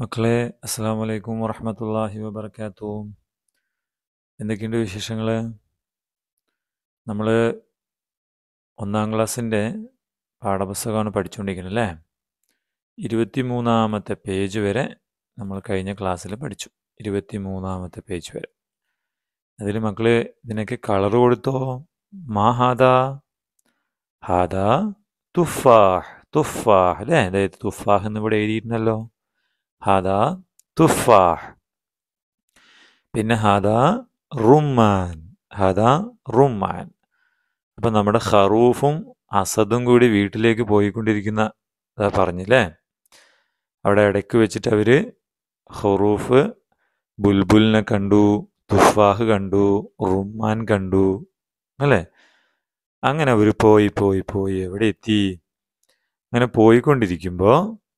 മക്കളെ, അസ്സലാമു അലൈക്കും വറഹ്മത്തുള്ളാഹി വബറകാതുഹു. എന്തൊക്കെയുണ്ട് വിശേഷങ്ങൾ? നമ്മൾ ഒന്നാം ക്ലാസ്സിൻ്റെ പാഠപുസ്തകമാണ് പഠിച്ചുകൊണ്ടിരിക്കുന്നത് അല്ലേ? 23-ാമത്തെ പേജ് വരെ നമ്മൾ കഴിഞ്ഞ ക്ലാസ്സിൽ പഠിച്ചു. 23-ാമത്തെ പേജ് വരെ. അതിൽ മക്കൾ ഇതിനൊക്കെ കളർ കൊടുത്തോ? മാ ഹാദാ? ഹാദാ തുഫാഹ്. തുഫാഹ് അല്ലേ? അതായത് തുഫാഹ് എന്ന് ഇവിടെ എഴുതിയിരുന്നല്ലോ. ഹാദാ തുഫാഹ്. പിന്നെ ഹാദാ റുമ്മാൻ. ഹാദാ റുമ്മാൻ. അപ്പം നമ്മുടെ ഖറൂഫും അസദും കൂടി വീട്ടിലേക്ക് പോയിക്കൊണ്ടിരിക്കുന്ന പറഞ്ഞില്ലേ? അവിടെ ഇടയ്ക്ക് വെച്ചിട്ട് അവർ ഖറൂഫ് ബുൽബുലിനെ കണ്ടു, തുഫാഹ് കണ്ടു, റുമ്മാൻ കണ്ടു അല്ലേ? അങ്ങനെ അവർ പോയി എവിടെ എത്തി? അങ്ങനെ പോയിക്കൊണ്ടിരിക്കുമ്പോൾ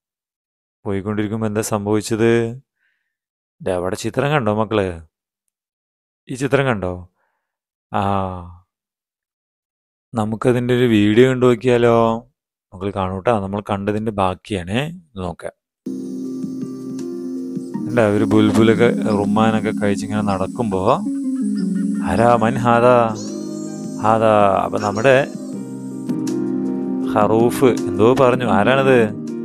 എന്താ സംഭവിച്ചത്? അവിടെ ചിത്രം കണ്ടോ മക്കള്? ഈ ചിത്രം കണ്ടോ? നമുക്കതിൻ്റെ ഒരു വീഡിയോ കണ്ടു നോക്കിയാലോ? മക്കൾ കാണൂട്ടാ, നമ്മൾ കണ്ടതിൻ്റെ ബാക്കിയാണേ. നോക്കാം. അല്ല, ഒരു ബുൽബുലൊക്കെ റുമ്മാനൊക്കെ കഴിച്ചിങ്ങനെ നടക്കുമ്പോൾ ആരാ? മൻ ഹാദാ? ഹാദാ. അപ്പം നമ്മുടെ ഖറൂഫ് എന്തോ പറഞ്ഞു. ആരാണത്?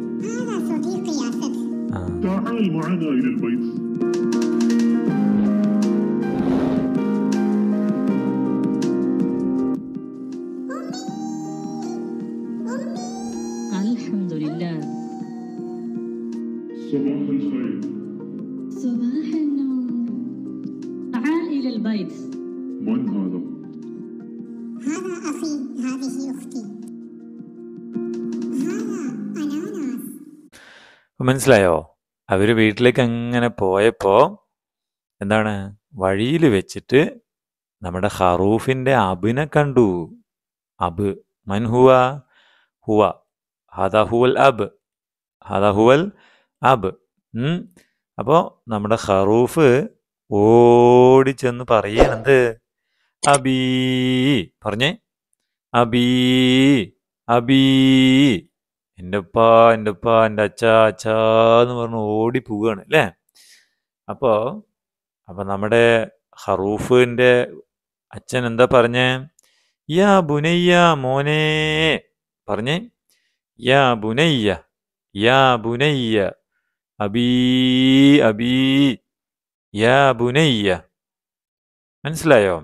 മനസ്സിലായോ? അവർ വീട്ടിലേക്ക് അങ്ങനെ പോയപ്പോൾ എന്താണ്, വഴിയിൽ വെച്ചിട്ട് നമ്മുടെ ഖറൂഫിൻ്റെ അബിനെ കണ്ടു. അബ്. മൻ ഹുവ? ഹുവ. ഹാദാ ഹുവൽ അബ്. ഹാദാ ഹുവൽ അബ്. അപ്പോൾ നമ്മുടെ ഖറൂഫ് ഓടിച്ചെന്ന് പറയണത് അബീ. പറഞ്ഞേ, അബീ അബീ. എൻ്റെ ഉപ്പ, എൻ്റെ ഉപ്പ, എൻ്റെ അച്ഛാ, അച്ഛാ എന്ന് പറഞ്ഞ് ഓടി പോവുകയാണ് അല്ലേ? അപ്പോൾ നമ്മുടെ ഖറൂഫിൻ്റെ അച്ഛൻ എന്താ പറഞ്ഞേ? യാ ബുനയ്യ, മോനെ. പറഞ്ഞേ, യാ ബുനയ്യ, യാ ബുനയ്യ, അബീ അബീ, യാ ബുനയ്യ. മനസ്സിലായോ?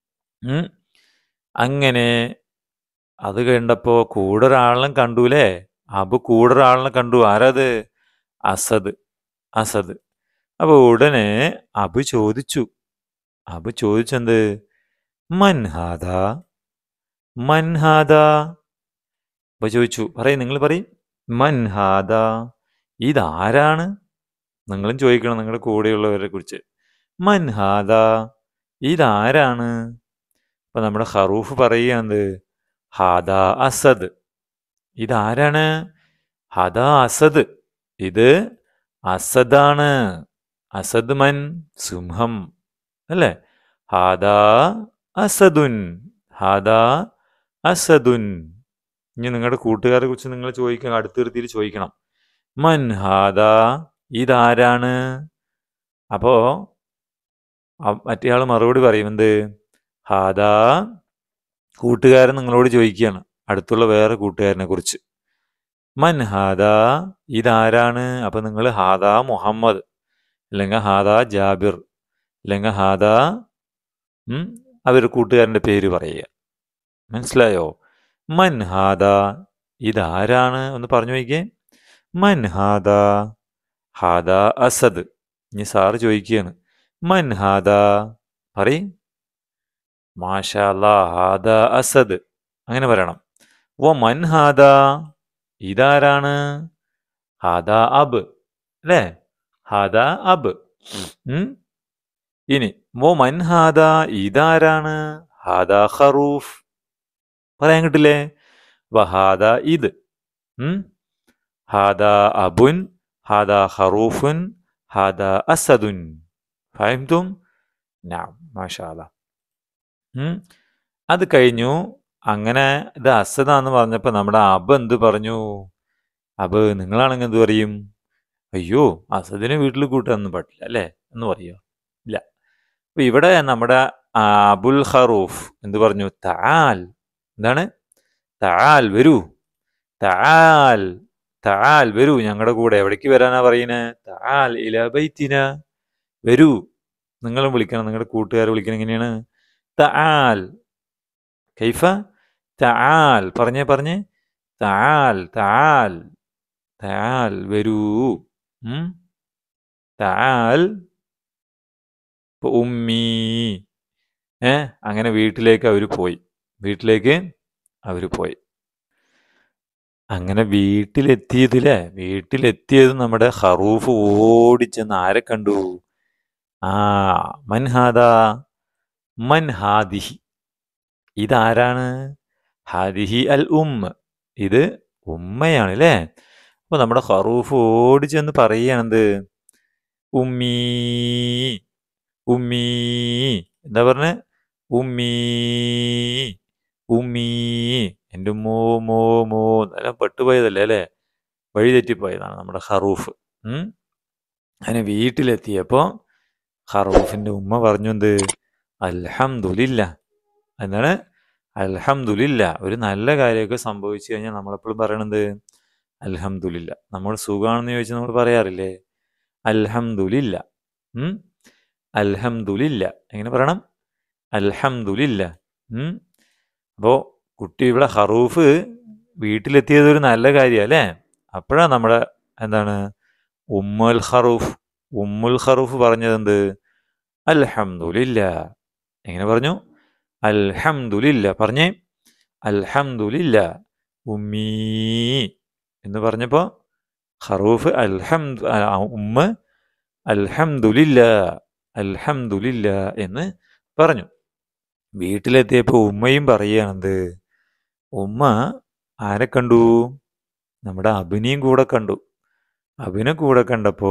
അങ്ങനെ അത് കണ്ടപ്പോൾ കൂടെ ഒരാളിനെ കണ്ടൂലേ? അബ് കൂടെ ഒരാളിനെ കണ്ടു. ആരത്? അസദ്. അസദ്. അപ്പോൾ ഉടനെ അബ് ചോദിച്ചെന്ത്? മൻ ഹാദാ? മൻ ഹാദാ? അപ്പൊ ചോദിച്ചു. നിങ്ങൾ പറയും. മൻ ഹാദാ? ഇതാരാണ്? നിങ്ങളും ചോദിക്കണം നിങ്ങളുടെ കൂടെയുള്ളവരെ കുറിച്ച്. മൻ ഹാദാ? ഇതാരാണ്? അപ്പൊ നമ്മുടെ ഖറൂഫ് പറയുകയാണ്, ഹാദാ അസദ്. ഇതാരാണ്? ഹാദാ അസദ്. ഇത് അസദാണ്. അസദ് മൻ? സിംഹം അല്ലേ? ഹാദാ അസദുൻ. ഹാദാ അസദുൻ. ഇനി നിങ്ങളുടെ കൂട്ടുകാരെ കുറിച്ച് നിങ്ങൾ ചോദിക്കണം, അടുത്ത് നിർത്തിയിട്ട് ചോദിക്കണം. മൻ ഹാദാ? ഇതാരാണ്? അപ്പോ മറ്റേയാൾ മറുപടി പറയും. എന്ത്? ഹാദാ. കൂട്ടുകാരൻ നിങ്ങളോട് ചോദിക്കുകയാണ്, അടുത്തുള്ള വേറെ കൂട്ടുകാരനെ കുറിച്ച്. മൻ ഹാദാ? ഇതാരാണ്? അപ്പൊ നിങ്ങൾ ഹാദാ മുഹമ്മദ്, അല്ലെങ്കിൽ ഹാദാ ജാബിർ, അല്ലെങ്കിൽ ഹാദാ അവർ കൂട്ടുകാരൻ്റെ പേര് പറയുക. മനസ്സിലായോ? മൻ ഹാദാ? ഇതാരാണ്? ഒന്ന് പറഞ്ഞു നോക്കിയേ. മൻ ഹാദാ? ഹാദാ അസദ്. ഇനി സാറ് ചോദിക്കുകയാണ്, മൻ ഹാദാ? പറയും. മാഷാ അല്ലാ, ഹാദാ അസദ്. അങ്ങനെ പറയണം. വ മൻ ഹാദാ? ഇതാരാണ്? ഹാദാ അബ് അല്ലേ? ഹാദാ അബ്. ഇനി വ മൻ ഹാദാ? ഇതാരാണ്? ഹാദാ ഖറൂഫ്. പറയാൻ കിട്ടില്ലേ? വഹാദാ ഇത്. ഹാദാ അബുൻ, ഹാദാ ഖറൂഫുൻ, ഹാദാ അസദുൻ. ഫഹംതും? നഅം, മാഷാ അല്ലാ. അത് കഴിഞ്ഞു. അങ്ങനെ ഇത് അസദാന്ന് പറഞ്ഞപ്പോൾ നമ്മുടെ അബ് എന്ത് പറഞ്ഞു? അബ് നിങ്ങളാണെങ്കിൽ എന്ത് പറയും? അയ്യോ, അസദിനെ വീട്ടിൽ കൂട്ടാനൊന്നും പാടില്ല അല്ലേ എന്ന് പറയോ? ഇല്ല. അപ്പൊ ഇവിടെ നമ്മുടെ അബുൽ ഖറൂഫ് എന്ത് പറഞ്ഞു? തആൽ. എന്താണ്? തആൽ, വരൂ. തആൽ, തആൽ, വരൂ ഞങ്ങളുടെ കൂടെ. എവിടേക്ക് വരാനാ പറയുന്നത്? തആൽ ഇലാ ബൈത്തിന, വരൂ. നിങ്ങളും വിളിക്കണം, നിങ്ങളുടെ കൂട്ടുകാരെ വിളിക്കണം. എങ്ങനെയാണ്? തആൽ. കൈഫ? തആൽ. പറഞ്ഞേ. തആൽ, തആൽ, തആൽ, വരൂ. തആൽ. ഉമ്മീ. അങ്ങനെ വീട്ടിലേക്ക് അവര് പോയി. അങ്ങനെ വീട്ടിലെത്തിയത് നമ്മുടെ ഖറൂഫ് ഓടിച്ചെന്ന് ആരെ കണ്ടു? മൻഹാദാ, മൻഹാദിഹി, ഇതാരാണ്? ഹാദിഹി അൽ ഇത് ഉമ്മയാണ് അല്ലേ? അപ്പൊ നമ്മുടെ ഖറൂഫ് ഓടിച്ചെന്ന് പറയുകയാണെന്ത്? ഉമ്മീ, ഉമ്മീ. എന്താ പറഞ്ഞ? ഉമ്മീ, ഉമ്മീ. എൻ്റെ മോ എല്ലാം പെട്ടുപോയതല്ലേ അല്ലേ? വഴി തെറ്റിപ്പോയതാണ് നമ്മുടെ ഖറൂഫ്. അങ്ങനെ വീട്ടിലെത്തിയപ്പോ ഖറൂഫിന്റെ ഉമ്മ പറഞ്ഞു എന്ത്? അൽഹംദുലില്ല. എന്താണ്? അൽഹംദുലില്ല. ഒരു നല്ല കാര്യമൊക്കെ സംഭവിച്ചു കഴിഞ്ഞാൽ നമ്മളെപ്പോഴും പറയണത് അൽഹംദുലില്ല. നമ്മൾ സുഖാണെന്ന് ചോദിച്ചാൽ നമ്മൾ പറയാറില്ലേ? അൽഹംദുലില്ല. അൽഹംദുലില്ല. എങ്ങനെ പറയണം? അൽഹംദുലില്ല. അപ്പോ കുട്ടി ഇവിടെ ഖറൂഫ് വീട്ടിലെത്തിയത് ഒരു നല്ല കാര്യമാണ് അല്ലേ? അപ്പോഴാണ് നമ്മുടെ എന്താണ് ഉമ്മുൽ ഖറൂഫ് പറഞ്ഞത് എന്ത്? അൽഹംദുലില്ല. എങ്ങനെ പറഞ്ഞു? അൽഹംദുലില്ല. പറഞ്ഞേ, അൽഹംദുലില്ല. ഉമ്മീ എന്ന് പറഞ്ഞപ്പോ ഖറൂഫ് ഉമ്മ അൽഹംദുലില്ല, അൽഹംദുലില്ല എന്ന് പറഞ്ഞു. വീട്ടിലെത്തിയപ്പോ ഉമ്മയും പറയുകയാണെന്ത്? ഉമ്മ ആരെ കണ്ടു? നമ്മുടെ അബിനെയും കൂടെ കണ്ടു. അബിനെ കൂടെ കണ്ടപ്പോ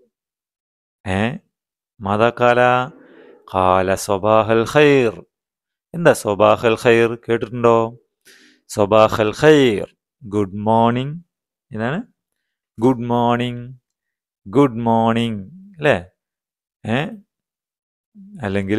മാതാക്കാല കാല സ്വബാഹൽ ഖൈർ. എന്താ സ്വബാഹൽ ഖൈർ? കേട്ടിട്ടുണ്ടോ? സ്വബാഹൽ ഖൈർ, ഗുഡ് മോർണിംഗ്. എന്താണ്? ഗുഡ് മോർണിംഗ്, ഗുഡ് മോർണിംഗ് അല്ലേ? അല്ലെങ്കിൽ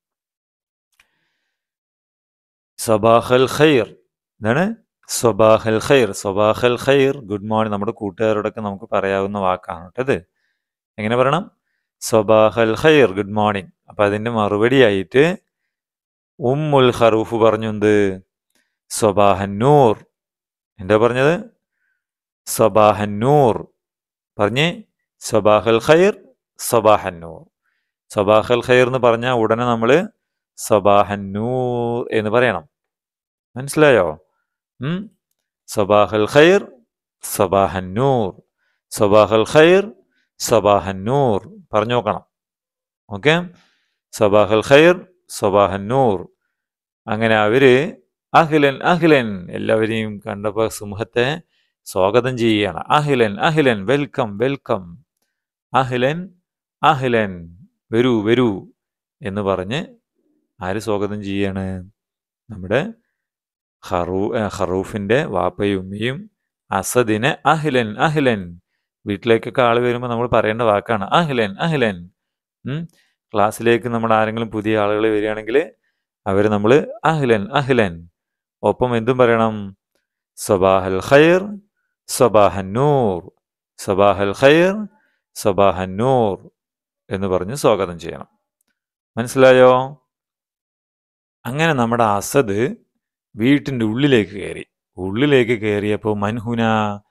സ്വബാഹൽ ഖൈർ. എന്താണ്? സ്വബാഹൽ ഖൈർ. സ്വബാഹൽ ഖൈർ, ഗുഡ് മോർണിംഗ്. നമ്മുടെ കൂട്ടുകാരോടൊക്കെ നമുക്ക് പറയാവുന്ന വാക്കാണ് കേട്ടത്. എങ്ങനെ പറയണം? സ്വബാഹൽ ഖൈർ, ഗുഡ് മോർണിംഗ്. അപ്പൊ അതിന്റെ മറുപടിയായിട്ട് ഉമ്മുൽ ഖറൂഫ് പറഞ്ഞു എന്ത്? സ്വബാഹന്നൂർ. എന്താ പറഞ്ഞത്? സ്വബാഹന്നൂർ. പറഞ്ഞേ, സ്വബാഹൽ ഖൈർ, സ്വബാഹന്നൂർ. സ്വബാഹൽ ഖൈർ എന്ന് പറഞ്ഞാൽ ഉടനെ നമ്മൾ സ്വബാഹന്നൂർ എന്ന് പറയണം. മനസ്സിലായോ? സ്വബാഹൽ ഖൈർ, സ്വബാഹന്നൂർ. സ്വബാഹൽ ഖൈർ, സ്വബാഹന്നൂർ പറഞ്ഞു നോക്കണം. ഓക്കെ? സ്വബാഹൽ ഖൈർ, സ്വബാഹന്നൂർ. അങ്ങനെ അവര് അഹ്ലൻ അഹ്ലൻ എല്ലാവരെയും കണ്ടപ്പോൾ സമൂഹത്തെ സ്വാഗതം ചെയ്യുകയാണ്. അഹ്ലൻ അഹ്ലൻ, വെൽക്കം വെൽക്കം. അഹ്ലൻ അഹ്ലൻ, വരൂ വരൂ എന്ന് പറഞ്ഞ് ആര് സ്വാഗതം ചെയ്യാണ്? നമ്മുടെ ഖറൂഫിന്റെ വാപ്പയും ഉമ്മയും അസദിനെ അഹ്ലൻ അഹ്ലൻ. വീട്ടിലേക്കൊക്കെ ആള് വരുമ്പോൾ നമ്മൾ പറയേണ്ട വാക്കാണ് അഹ്ലൻ അഹ്ലൻ. ക്ലാസ്സിലേക്ക് നമ്മൾ ആരെങ്കിലും പുതിയ ആളുകൾ വരികയാണെങ്കിൽ അവർ നമ്മൾ അഹ്ലൻ അഹ്ലൻ. ഒപ്പം എന്തും പറയണം? സ്വബാഹൽ ഖൈർ, സ്വബാഹന്നൂർ. സ്വബാഹൽ ഖൈർ, സ്വബാഹന്നൂർ എന്ന് പറഞ്ഞ് സ്വാഗതം ചെയ്യണം. മനസ്സിലായോ? അങ്ങനെ നമ്മുടെ അസദ് വീട്ടിൻ്റെ ഉള്ളിലേക്ക് കയറിയപ്പോൾ മൻഹുന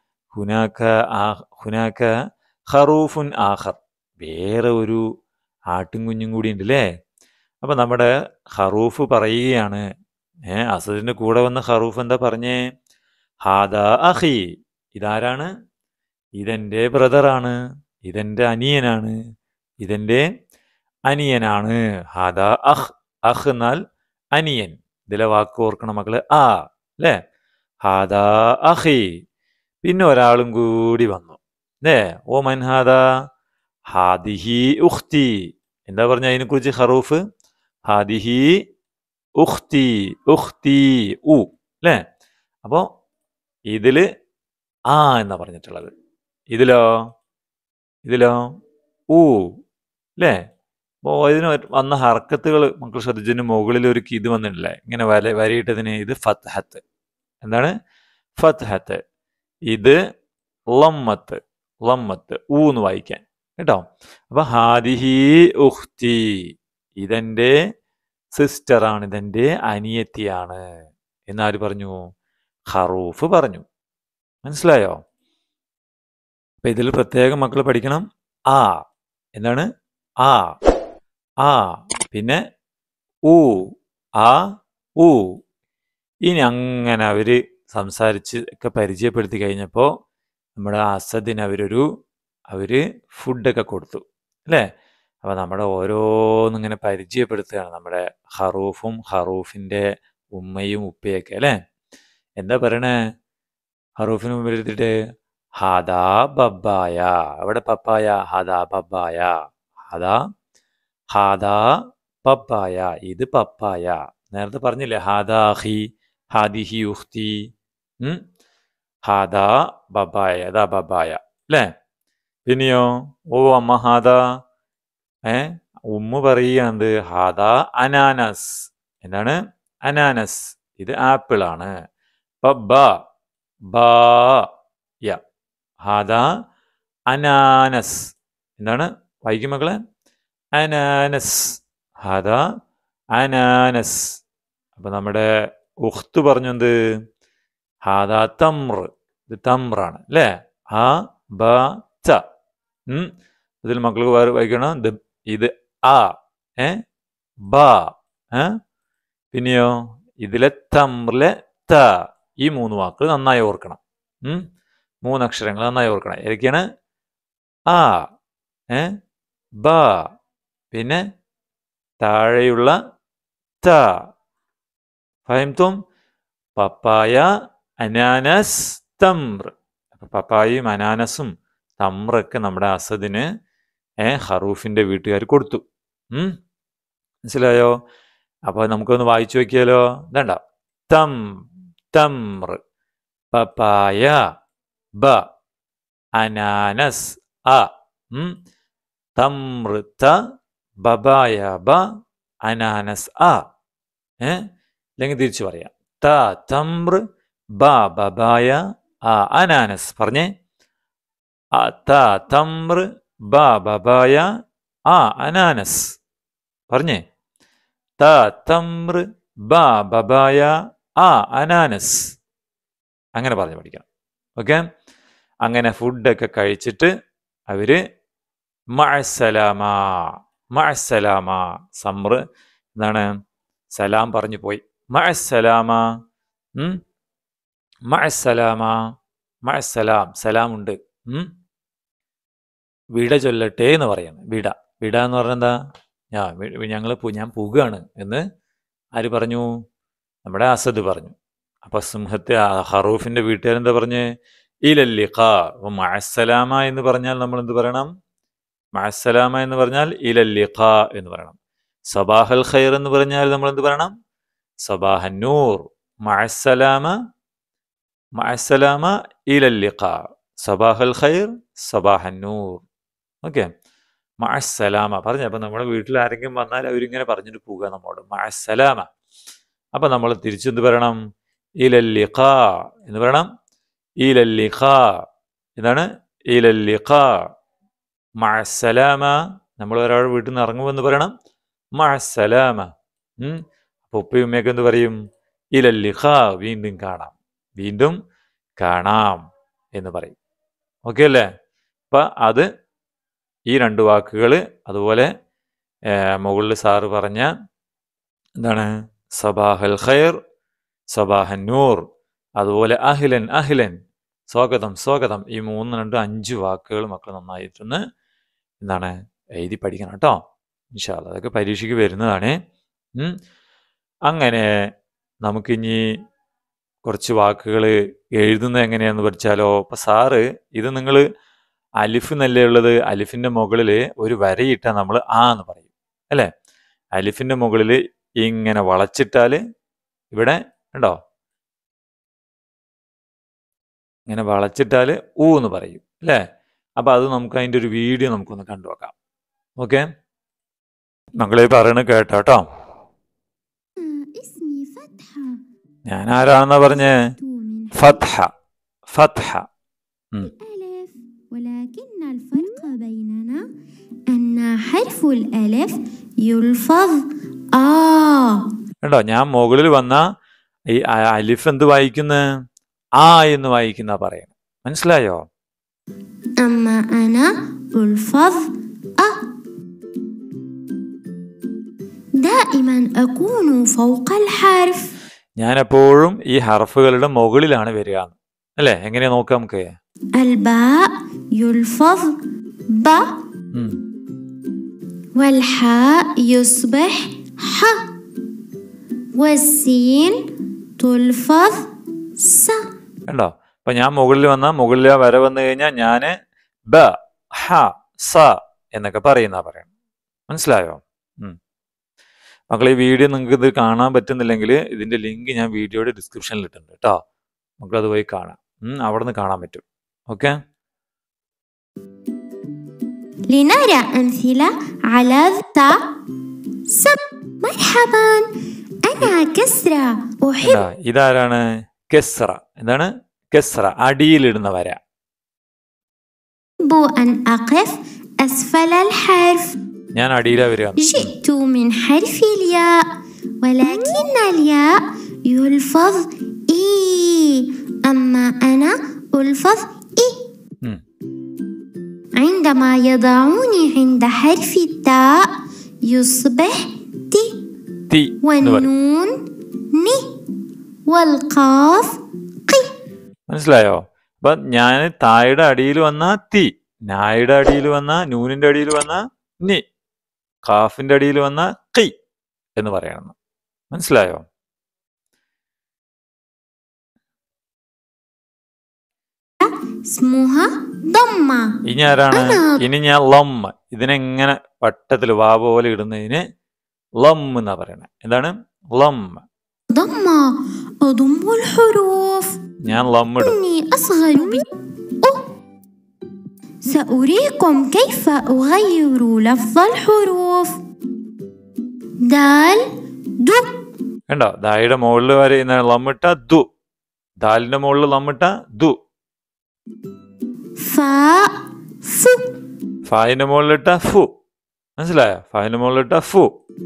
ഹുനാക്ക ഖറൂഫുൻ ആഖർ, വേറെ ഒരു ആട്ടിൻകുഞ്ഞും കൂടി ഉണ്ട് അല്ലേ? അപ്പൊ നമ്മുടെ ഖറൂഫ് പറയുകയാണ്, അസദിന്റെ കൂടെ വന്ന ഖറൂഫ് എന്താ പറഞ്ഞേ? ഹാദാ അഖി, ഇതാരാണ്? ഇതെന്റെ ബ്രദറാണ്, ഇതെന്റെ അനിയനാണ്, ഇതെന്റെ അനിയനാണ്. ഹാദാ അഖ്. അഖ് എന്നാൽ അനിയൻ. ഇതിലെ വാക്ക് ഓർക്കണം മക്കള്, അല്ലേ? ഹാദാ അഖി. പിന്നെ ഒരാളും കൂടി വന്നു അല്ലേ? ഓ മൻ ഹാദാ? ഹാദിഹി ഉഖ്തി. എന്താ പറഞ്ഞ അതിനെ കുറിച്ച് ഖറൂഫ്? ഹാദിഹി ഉഖ്തി, ഉഖ്തി, അല്ലേ? അപ്പോ ഇതില് എന്നാ പറഞ്ഞിട്ടുള്ളത്. ഇതിലോ ഇതിലോ ഊ അല്ലേ? അപ്പോൾ ഇതിന് വന്ന ഹർക്കത്തുകൾ മക്കൾ ശ്രദ്ധിച്ചതിന് മുകളിൽ ഒരു ഇത് വന്നിട്ടില്ലേ, ഇങ്ങനെ വരയിട്ടതിന് ഇത് ഫത്ഹത്ത്. എന്താണ്? ഫത്ഹത്ത്. ഇത് ലമ്മത്ത്. ലമ്മത്ത് ഊ എന്ന് വായിക്കാൻ കേട്ടോ. അപ്പൊ ഹാദിഹി ഉഖ്തി, ഇതെന്റെ സിസ്റ്ററാണ്, ഇതെന്റെ അനിയത്തിയാണ് എന്നാര് പറഞ്ഞു? ഖറൂഫ് പറഞ്ഞു. മനസ്സിലായോ? അപ്പൊ ഇതിൽ പ്രത്യേകം മക്കൾ പഠിക്കണം ആ. എന്താണ്? ആ ആ. പിന്നെ ഊ ആ ഊ. ഇനി അങ്ങനെ അവര് സംസാരിച്ച് ഒക്കെ പരിചയപ്പെടുത്തി കഴിഞ്ഞപ്പോൾ നമ്മുടെ അസദിന് അവര് ഫുഡൊക്കെ കൊടുത്തു അല്ലേ? അപ്പൊ നമ്മുടെ ഓരോന്നിങ്ങനെ പരിചയപ്പെടുത്തുകയാണ് നമ്മുടെ ഹറൂഫും ഹറൂഫിന്റെ ഉമ്മയും ഉപ്പയൊക്കെ അല്ലേ? എന്താ പറയണേ? ഹറൂഫിന് മുമ്പിൽ എടുത്തിട്ട് ഹാദാ ബബ്ബായ, അവിടെ പപ്പായ, ഹാദാ ബബ്ബായ, ഹാദാ ഹാദാ പപ്പായ, ഇത് പപ്പായ. നേരത്തെ പറഞ്ഞില്ലേ ഹാദാ ഹി, ഹാദിഹി ഉഖ്തി, ഹാദാ ബബ്ബായ, അതാ ബബ്ബായ അല്ലേ? പിന്നെയോ ഓ അമ്മ ഹാദാ, ഉമ്മ പറയുകയാണെന്ത്? ഹാദാ അനാനസ്. എന്താണ്? അനാനസ്, ഇത് ആപ്പിൾ ആണ്. ഹാദാ അനാനസ്. എന്താണ് വായിക്കും മക്കളെ? അനാനസ്. ഹാദാ അനാനസ്. അപ്പൊ നമ്മുടെ ഉഖ്ത് പറഞ്ഞു എന്ത്? ഹാദാ തമ്ര, ഇത് തമ്രാണ് അല്ലേ? ആ ബ ത. ഇതിൽ മക്കൾക്ക് വേറെ വായിക്കണം ഇത് ആ ബ. പിന്നെയോ ഇതിലെ തമ്രിലെ ത. ഈ 3 വാക്കുകൾ നന്നായി ഓർക്കണം. 3 അക്ഷരങ്ങൾ നന്നായി ഓർക്കണം. ഏതൊക്കെയാണ്? ആ ബ, പിന്നെ താഴെയുള്ള ത. ഫഹംതും? പപ്പായ, അനാനസ്, തമ്ര. അപ്പൊ പപ്പായയും അനാനസും തമ്രൊക്കെ നമ്മുടെ അസദിന് ഹറൂഫിന്റെ വീട്ടുകാർ കൊടുത്തു. മനസ്സിലായോ? അപ്പൊ നമുക്കൊന്ന് വായിച്ചു നോക്കിയാലോ? ഇതണ്ട തമ്ര, പപ്പായ ബ, അനാനസ് അ, തമ്ര ത, ബബായ ബ, അനാനസ് അ. അല്ലെങ്കിൽ തിരിച്ചു പറയാം. ത തമ്ര, ബ ബബായ, ആ അനാനസ്. പറഞ്ഞേ. ത തമ്ര, ബ ബബായ, ആ അനാനസ്. പറഞ്ഞേ. ത തമ്ര, ബ ബബായ, ആ അനാനസ്. അങ്ങനെ പറഞ്ഞു പഠിക്കണം. ഓക്കെ? അങ്ങനെ ഫുഡൊക്കെ കഴിച്ചിട്ട് അവര് മഅസ്സലാമ, മഅസ്സലാമ. സമ്ര എന്താണ്? സലാം പറഞ്ഞു പോയി. മഅസ്സലാമ, മഅസ്സലാമ, മഅസ്സലാം, സലാം ഉണ്ട്. വിട ചൊല്ലട്ടെ എന്ന് പറയണം. വിട. വിട എന്ന് പറഞ്ഞാൽ എന്താ? ഞാൻ പോകുകയാണ് എന്ന് ആര് പറഞ്ഞു? നമ്മുടെ അസദ് പറഞ്ഞു. അപ്പൊ സിംഹത്തെ ഹറൂഫിന്റെ വീട്ടുകാരെന്താ പറഞ്ഞ്? ഇലല്ലിഖാ. അപ്പൊ മഅസ്സലാമ എന്ന് പറഞ്ഞാൽ നമ്മൾ എന്ത് പറയണം? മഅസ്സലാമ എന്ന് പറഞ്ഞാൽ ഇലല്ലിഖാ എന്ന് പറയണം. സബാഹൽ ഖൈർ എന്ന് പറഞ്ഞാൽ നമ്മൾ എന്ത് പറയണം? സബാഹൻ നൂർ. മഅസ്സലാമ, മഅസ്സലാമ, ഇലല്ലിഖാ. സബാഹൽ ഖൈർ, സബാഹൻ നൂർ. ഓക്കെ? മഅസ്സലാമ പറഞ്ഞു. അപ്പൊ നമ്മുടെ വീട്ടിൽ ആരെങ്കിലും വന്നാൽ അവരിങ്ങനെ പറഞ്ഞിട്ട് പോവുക നമ്മോട്, മഅസ്സലാമ. അപ്പൊ നമ്മൾ തിരിച്ചെന്ത് പറയണം? ഇലല്ലിഖാ എന്ന് പറയണം. ഇലല്ലിഖാ. എന്താണ്? ഇലല്ലിഖാ. മഅസ്സലാമ. നമ്മൾ ഒരാളുടെ വീട്ടിൽ നിന്ന് ഇറങ്ങുമെന്ന് പറയണം മഅസ്സലാമ. അപ്പൊ ഉപ്പയും ഉമ്മയൊക്കെ എന്ത് പറയും? ഇലല്ലിഖാ, വീണ്ടും കാണാം, വീണ്ടും കാണാം എന്ന് പറയും. ഓക്കെ അല്ലേ? അപ്പൊ അത് ഈ 2 വാക്കുകൾ. അതുപോലെ മുകളിൽ സാറ് പറഞ്ഞ എന്താണ്? സബാഹൽ ഖൈർ, സബാഹൻ നൂർ. അതുപോലെ അഹ്ലൻ, അഹ്ലൻ, സ്വാഗതം, സ്വാഗതം. ഈ 3, 2, 5 വാക്കുകൾ മക്കൾ നന്നായിട്ടൊന്ന് എന്താണ് എഴുതി പഠിക്കണം കേട്ടോ. ഇൻഷാ അല്ലാഹ് അതൊക്കെ പരീക്ഷയ്ക്ക് വരുന്നതാണ്. അങ്ങനെ നമുക്കിനി കുറച്ച് വാക്കുകൾ എഴുതുന്നത് എങ്ങനെയാന്ന് പഠിച്ചാലോ? അപ്പൊ സാറ് ഇത് നിങ്ങൾ അലിഫ് എന്നല്ലേ ഉള്ളത്? അലിഫിന്റെ മുകളിൽ ഒരു വരയിട്ടാൽ നമ്മൾ ആ എന്ന് പറയും അല്ലേ? അലിഫിന്റെ മുകളിൽ ഇങ്ങനെ വളച്ചിട്ടാല് ഇവിടെ ഉണ്ടോ? ഇങ്ങനെ വളച്ചിട്ടാല് ഊ എന്ന് പറയും അല്ലേ? അപ്പം അത് നമുക്ക് അതിൻ്റെ ഒരു വീഡിയോ നമുക്കൊന്ന് കണ്ടുവെക്കാം. ഓക്കെ, മക്കളെ പറയണ കേട്ടോ. ഞാൻ ആരാണെന്നാ പറഞ്ഞേ? ഫത്ഹ. ഫത്ഹ. ولكن الفرق بيننا أن حرف الألف يلفظ കേട്ടോ, ഞാൻ മുകളിൽ വന്ന ഈ അലിഫ് എന്ത് വായിക്കുന്ന? ആ എന്ന് വായിക്കുന്ന പറയണം. മനസ്സിലായോ? أما أنا ألفظ دائما أكون فوق الحرف. ഞാൻ എപ്പോഴും ഈ ഹർഫുകളുടെ മുകളിലാണ് വരിക, അല്ലേ? എങ്ങനെയാ നോക്കാം നമുക്ക്. الباء يلفظ ب والحاء يصبح ح والسين تلفظ س. കണ്ടോ, അപ്പൊ ഞാൻ മുകളിൽ വര വന്നു കഴിഞ്ഞാൽ ഞാൻ ബ ഹ സ എന്നൊക്കെ പറയണം. മനസ്സിലായോ? മക്കൾ, ഈ വീഡിയോ നിങ്ങൾക്ക് ഇത് കാണാൻ പറ്റുന്നില്ലെങ്കിൽ ഇതിന്റെ ലിങ്ക് ഞാൻ വീഡിയോയുടെ ഡിസ്ക്രിപ്ഷനിൽ ഇട്ടിട്ടുണ്ട് കേട്ടോ. നമുക്കത് പോയി കാണാം. അവിടെ നിന്ന് കാണാൻ പറ്റും. ഓക്കെ, لنرى أمثلة على ذا سب. مرحبا أنا كسرى أحب. ഇതാരാണ്? കെസ്റ. എന്താണ് കെസ്റ? അടിയിലിടുന്ന വര. أن أقف أسفل الحرف. ഞാൻ അടിയിലാ വരിക. جئت من حرف الياء ولكن الياء يلفظ إي أما أنا ألفظ إي. عندما يضعوني عند حرف التاء يصبح تي والنون ني والقاف قي. മനസ്സിലായോ? അപ്പൊ ഞാൻ തായുടെ അടിയിൽ വന്ന തി, നായുടെ അടിയിൽ വന്ന, നൂനിന്റെ അടിയിൽ വന്ന നി, ഖാഫിന്റെ അടിയിൽ വന്ന ഖി എന്ന് പറയണം. മനസ്സിലായോ? ഇനി ആരാണ്? ഇനി ഞാൻ ലം. ഇതിനെങ്ങനെ വട്ടത്തിൽ വാ പോലെ ഇടുന്നതിന് ലം എന്നാ പറയണേ. എന്താണ് ലം? ഞാൻ ലം ഇടും. سأريكم كيف أغير لفظ الحروف. دال دو. കണ്ടോ, ദായുടെ മുകളിൽ വരെ ലമ്മിട്ട ദു, ദാലിന്റെ മുകളിൽ ലമ്മിട്ട ദു. ഫായിന്റെ മുകളിലിട്ട ഫു. മനസ്സിലായോ? ഫായിന്റെ മുകളിലിട്ട ഫു.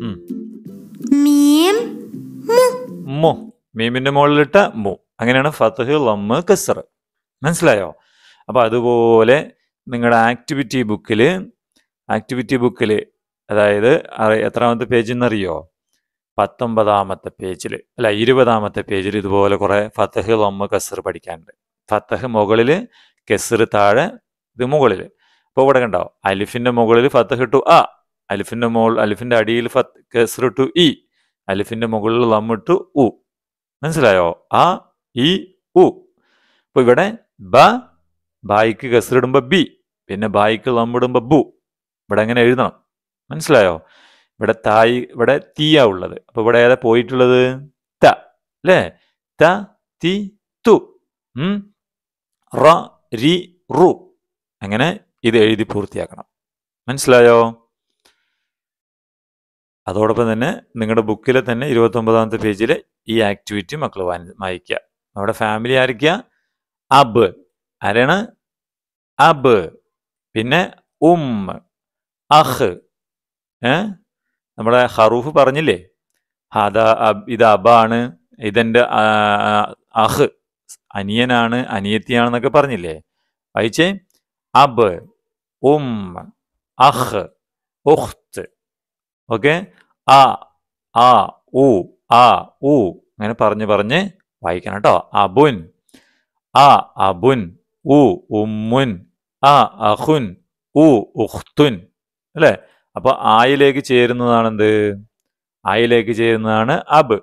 മു. മീമിന്റെ മുകളിലിട്ട മു. അങ്ങനെയാണ് ഫത്ഹ്, ലമ്മ്, കസ്ർ. മനസ്സിലായോ? അപ്പൊ അതുപോലെ നിങ്ങളുടെ ആക്ടിവിറ്റി ബുക്കിൽ അതായത് എത്രാമത്തെ പേജിൽ നിന്നറിയോ? 19-ാമത്തെ പേജിൽ, അല്ല 20-ാമത്തെ പേജിൽ ഇതുപോലെ കുറെ ഫത്ഹ്, ലമ്മ്, കസ്ർ പഠിക്കാനുണ്ട്. ഫത്ഹ് മുകളിൽ, കെസ്ർ താഴെ, ഇത് മുകളിൽ. അപ്പോൾ ഇവിടെ കണ്ടോ, അലിഫിന്റെ മുകളിൽ ഫത്ഹ് ടു അ, അലിഫിന്റെ അടിയിൽ കെസ്ർ ടു ഇ, അലിഫിന്റെ മുകളിൽ ലമ്മ് ടു ഉ. മനസ്സിലായോ? ആ ഇ ഉ. അപ്പൊ ഇവിടെ ബായിക്ക് കെസ്റിടുമ്പോ ബി, പിന്നെ ബായിക്ക് ലമ്മിടുമ്പോ ബു. ഇവിടെ എങ്ങനെ എഴുതണം? മനസ്സിലായോ? ഇവിടെ തീയാ ഉള്ളത്. അപ്പൊ ഇവിടെ ഏതാ പോയിട്ടുള്ളത്? ത, അല്ലേ? ത, തി, തു. റ, രി, റു. അങ്ങനെ ഇത് എഴുതി പൂർത്തിയാക്കണം. മനസ്സിലായോ? അതോടൊപ്പം തന്നെ നിങ്ങളുടെ ബുക്കിലെ തന്നെ 29-ാമത്തെ പേജിൽ ഈ ആക്ടിവിറ്റി മക്കൾ വായിക്കുക. നമ്മുടെ ഫാമിലി ആയിരിക്കുക? അബ്. ആരാണ്? അബ്. പിന്നെ അഹ്. നമ്മുടെ ഹറൂഫ് പറഞ്ഞില്ലേ? ഇത് അബാണ്, ഇതെന്റെ അഹ് അനിയനാണ്, അനിയത്തിയാണെന്നൊക്കെ പറഞ്ഞില്ലേ? വായിച്ചേ. അബ്, അഹ്, ഉഖ്ത്. ഓക്കെ, ആ ഉ അങ്ങനെ പറഞ്ഞ് വായിക്കണം കേട്ടോ. അബുൻ, അബുൻ, ഉമ്മുൻ, അഖുൻ, ഉഖ്തുൻ. അല്ലേ? അപ്പൊ ആയിലേക്ക് ചേരുന്നതാണ് എന്ത്? ആയിലേക്ക് ചേരുന്നതാണ് അബ്.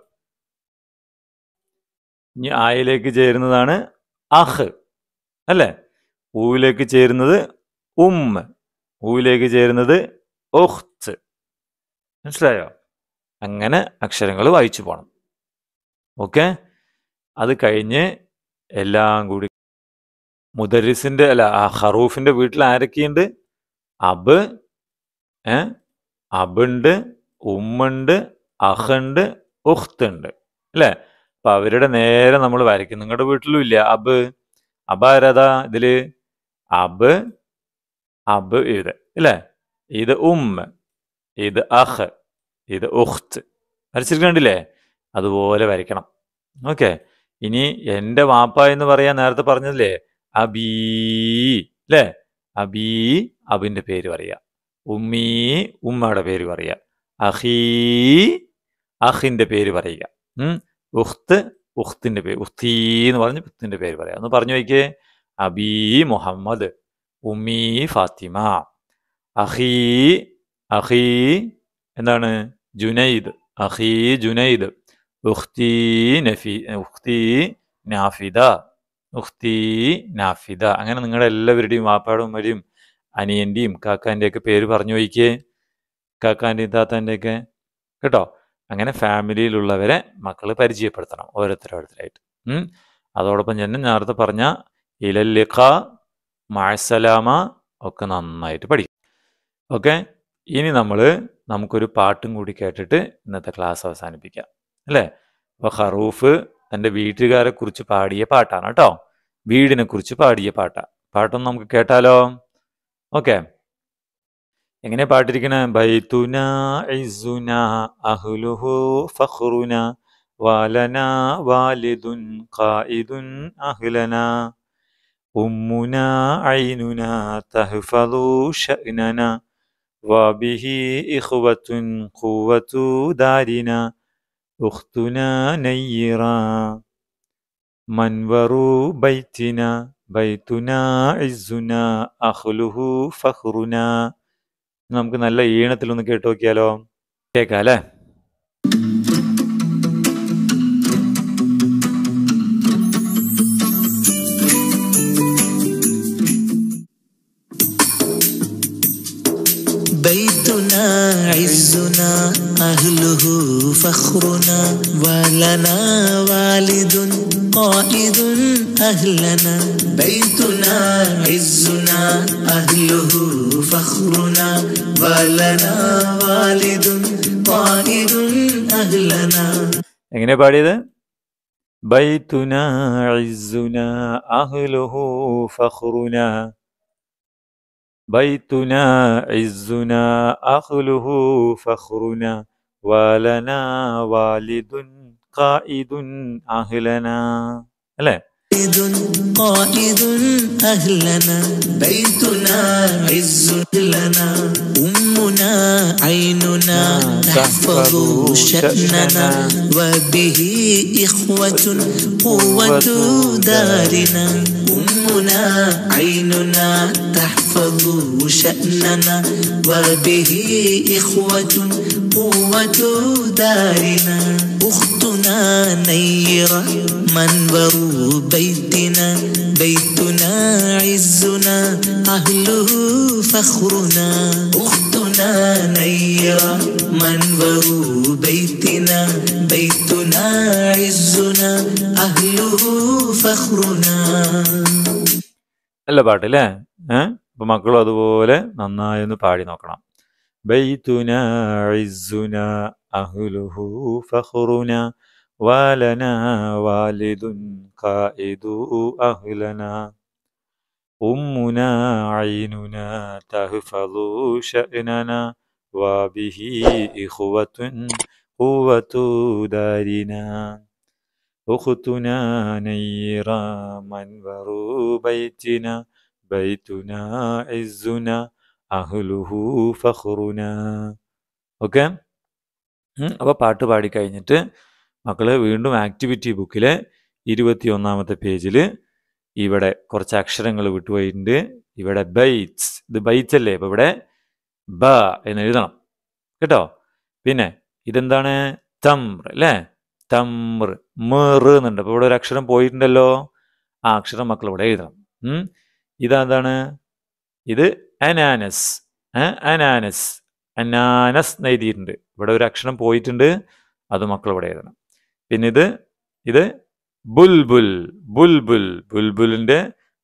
ഇനി ആയിലേക്ക് ചേരുന്നതാണ് അഹ്, അല്ലേ? ഊവിലേക്ക് ചേരുന്നത് ഊവിലേക്ക് ചേരുന്നത് ഉഖ്ത്. മനസ്സിലായോ? അങ്ങനെ അക്ഷരങ്ങൾ വായിച്ചു പോകണം. ഓക്കെ, അത് കഴിഞ്ഞ് എല്ലാം കൂടി മുദരിസിന്റെ അല്ല ആ ഖറൂഫിന്റെ വീട്ടിൽ ആരൊക്കെയുണ്ട്? അബ്, അബുണ്ട്, ഉമ്മുണ്ട്, അഹുണ്ട്, ഉഖ്തുണ്ട് അല്ലേ? അപ്പൊ അവരുടെ നേരെ നമ്മൾ വരയ്ക്കും. നിങ്ങളുടെ വീട്ടിലും ഇല്ല അബ്? ആരാതാ ഇതില്? അബ്, ഇത് അല്ലേ? ഇത് ഇത് അഹ്, ഇത് ഉഖ്ത്. വരച്ചിരിക്കണ്ടില്ലേ? അതുപോലെ വരയ്ക്കണം. ഓക്കെ. ഇനി എൻ്റെ വാപ്പ എന്ന് പറയാൻ നേരത്തെ പറഞ്ഞതില്ലേ അബീ അല്ലേ? അബീ, അബിന്റെ പേര് പറയാ. ഉമ്മീ, ഉമ്മയുടെ പേര് പറയുക. അഹീ, അഹിന്റെ പേര് പറയുക. ഉഖ്ത്, ഉഖ്തിന്റെ പേര്. ഉഖ്തീ എന്ന് പറഞ്ഞ് ഉഖ്തിന്റെ പേര് പറയാം. ഒന്ന് പറഞ്ഞു വയ്ക്കേ. അബീ മുഹമ്മദ്, ഉമ്മീ ഫാത്തിമ, അഹീ, അഹീ എന്താണ്? ജുനൈദ്, അഹീ ജുനൈദ്, ഉഖ്തീ ഉഖ്തീ നാഫിദ, ഉഖ്തീ നാഫിദ. അങ്ങനെ നിങ്ങളുടെ എല്ലാവരുടെയും വാപ്പാടും ഉമ്മയുടെയും അനിയന്റെയും കാക്കാൻ്റെയൊക്കെ പേര് പറഞ്ഞു വയ്ക്കേ. കാക്കാൻ്റെയും താത്താൻ്റെയൊക്കെ കേട്ടോ. അങ്ങനെ ഫാമിലിയിലുള്ളവരെ മക്കൾ പരിചയപ്പെടുത്തണം ഓരോരുത്തരായിട്ട്. അതോടൊപ്പം തന്നെ നേരത്തെ പറഞ്ഞ ഇലല്ലിഖ, മഅസ്സലാമ ഒക്കെ നന്നായിട്ട് പഠിക്കും. ഓക്കെ. ഇനി നമുക്കൊരു പാട്ടും കൂടി കേട്ടിട്ട് ഇന്നത്തെ ക്ലാസ് അവസാനിപ്പിക്കാം അല്ലേ? അപ്പോൾ ഖറൂഫ് തൻ്റെ വീട്ടുകാരെ കുറിച്ച് പാടിയ പാട്ടാണ് കേട്ടോ. വീടിനെ കുറിച്ച് പാടിയ പാട്ടൊന്ന് നമുക്ക് കേട്ടാലോ? ഓക്കെ. എങ്ങനെ പാട്ടിരിക്കണേ? ബൈതുന ഇസ്സുന അഹ്ലുഹു ഫഖ്റുന വലന വാലിദുൻ ഖായിദുൻ അഹ്ലന ഉമ്മുന ഐനുന തഹ്ഫളു ശഅനന വബിഹി ഇഖ്വത്തുൻ ഖുവ്വതു ദാരിന ഉഖ്തുന നയ്യിറ മൻവറു ബൈതിന ബൈതുന ഇസ്സുന അഹ്ലുഹു ഫഖ്റുന. നമുക്ക് നല്ല ഈണത്തിലൊന്ന് കേട്ടു നോക്കിയാലോ? കേൾക്കാം അല്ലേ? بيتنا عزنا أهله فخرنا ولنا والد قائد أهلنا بيتنا عزنا أهله فخرنا ولنا والد قائد أهلنا. എങ്ങനെ പാടിയത്? ബൈതുന ഇസ്സുന അഹ്ലുഹു ഫഖ്റുന ബൈതുന ഇസ്സുന അഹ്ലുഹു ഫഖ്റുന വലന വാലിദുൻ ഖായിദുൻ അഹ്ലന അല്ലേ? قائد أهلنا بيتنا عز لنا أمنا عيننا تحفظ شأننا وبه إخوة قوة دارنا أمنا عيننا تحفظ شأننا وبه إخوة قوة دارنا أختنا نيرة منبر بيتنا بيتنا عزنا أهله فخرنا أختنا نيرة منبر بيتنا بيتنا عزنا أهله فخرنا. നല്ല പാട്ടല്ലേ? അപ്പൊ മക്കളും അതുപോലെ നന്നായി ഒന്ന് പാടി നോക്കണം. ബൈതുന ഇസ്സുന അഹ്ലുഹു ഫഖ്റുന വലന വാലിദുൻ ഖായിദു അഹ്ലന ഉമ്മുന ഐനുന തഹ്ഫളു ശഅനന വബിഹി ഇഖ്വത്തുൻ ഖുവ്വതു ദാരിന ഉഖ്തുന നയ്യിറ മൻവറു ബൈതിന ബൈതുന ഇസ്സുന അഹ്ലുഹു ഫഖ്റുന. ഓക്കെ. അപ്പോൾ പാട്ട് പാടിക്കഴിഞ്ഞിട്ട് മക്കള് വീണ്ടും ആക്ടിവിറ്റി ബുക്കിലെ 21-ാമത്തെ പേജിൽ ഇവിടെ കുറച്ച് അക്ഷരങ്ങൾ വിട്ടുപോയിട്ടുണ്ട്. ഇവിടെ ബൈറ്റ്സ്, ഇത് ബൈറ്റ്സ് അല്ലേ? അപ്പോൾ ഇവിടെ ബ എന്ന് എഴുതണം കേട്ടോ. പിന്നെ ഇതെന്താണ്? തംർ അല്ലേ? തംർ, മെർ എന്നുണ്ട്. അപ്പോൾ ഇവിടെ ഒരു അക്ഷരം പോയിട്ടുണ്ടല്ലോ. ആ അക്ഷരം മക്കൾ ഇവിടെ എഴുതണം. ഇതെന്താണ്? ഇത് അനാനസ്. അനാനസ്, അനാനസ് എന്ന് എഴുതിയിട്ടുണ്ട്. ഇവിടെ ഒരു അക്ഷരം പോയിട്ടുണ്ട്, അത് മക്കൾ ഇവിടെ എഴുതണം. പിന്നെ ഇത് ബുൽബുൽ, ബുൽബുൽ, ബുൽബുലിന്റെ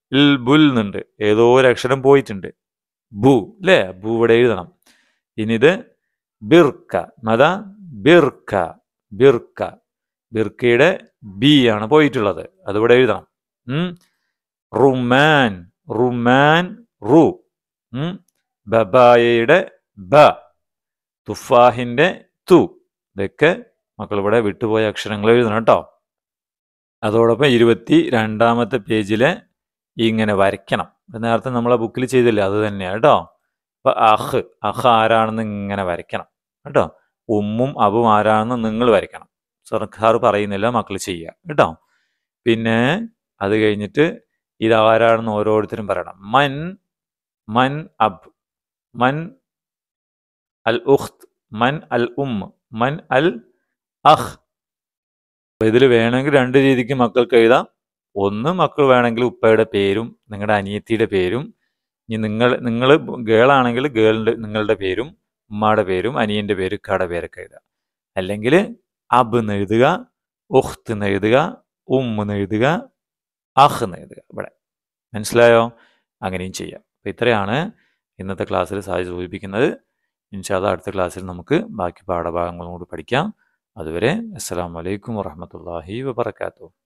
ഇൽ ബുൽ എന്നുണ്ട്, ഏതോ ഒരു അക്ഷരം പോയിട്ടുണ്ട്. ബു അല്ലേ, ബു ഇവിടെ എഴുതണം. ഇനിത് ബിർക്ക, മതാ ബിർക്ക, ബിർക്ക, ബിർക്കയുടെ ബി ആണ് പോയിട്ടുള്ളത്, അതിവിടെ എഴുതണം. റുമാൻ, റുമാൻ, റു. ബബായയുടെ ബ, തുഫാഹിന്റെ തു. ഇതൊക്കെ മക്കൾ ഇവിടെ വിട്ടുപോയ അക്ഷരങ്ങൾ എഴുതണം കേട്ടോ. അതോടൊപ്പം 22-ാമത്തെ പേജില് ഇങ്ങനെ വരയ്ക്കണം. നേരത്തെ നമ്മളെ ബുക്കിൽ ചെയ്തില്ലേ, അത് തന്നെയാണ് കേട്ടോ. അപ്പൊ അഹ്, അഹ് ആരാണെന്ന് ഇങ്ങനെ വരയ്ക്കണം കേട്ടോ. ഉമ്മും അബും ആരാണെന്ന് നിങ്ങൾ വരയ്ക്കണം. സർക്കാർ പറയുന്നില്ല, മക്കൾ ചെയ്യുക കേട്ടോ. പിന്നെ അത് കഴിഞ്ഞിട്ട് ഇതാരാണെന്ന് ഓരോരുത്തരും പറയണം. മൻ, മൻ അബ്, മൻ അൽ ഉഖ്ത്, മൻ അൽ ഉമ്മ, മൻ അൽ അഹ്. അപ്പൊ ഇതിൽ വേണമെങ്കിൽ 2 രീതിക്ക് മക്കൾക്ക് എഴുതാം. ഒന്ന്, മക്കൾ വേണമെങ്കിൽ ഉപ്പയുടെ പേരും നിങ്ങളുടെ അനിയത്തിയുടെ പേരും, ഇനി നിങ്ങൾ ഗേളാണെങ്കിൽ നിങ്ങളുടെ പേരും ഉമ്മയുടെ പേരും അനിയന്റെ പേരും ഇക്കാടെ പേരൊക്കെ എഴുതുക. അല്ലെങ്കിൽ അബ് എന്ന് എഴുതുക, ഉഖ്ത് എന്ന് എഴുതുക, എന്ന് എഴുതുക, അഹ് എന്ന് എഴുതുക. ഇവിടെ മനസ്സിലായോ? അങ്ങനെയും ചെയ്യാം. അപ്പം ഇത്രയാണ് ഇന്നത്തെ ക്ലാസ്സിൽ സാജി സൂചിപ്പിക്കുന്നത്. ഇൻഷാ അല്ലാഹ് അടുത്ത ക്ലാസ്സിൽ നമുക്ക് ബാക്കി പാഠഭാഗങ്ങളും കൂടി പഠിക്കാം. അതുവരെ അസ്സലാമു അലൈക്കും വറഹ്മത്തുള്ളാഹി വബറകാതുഹു.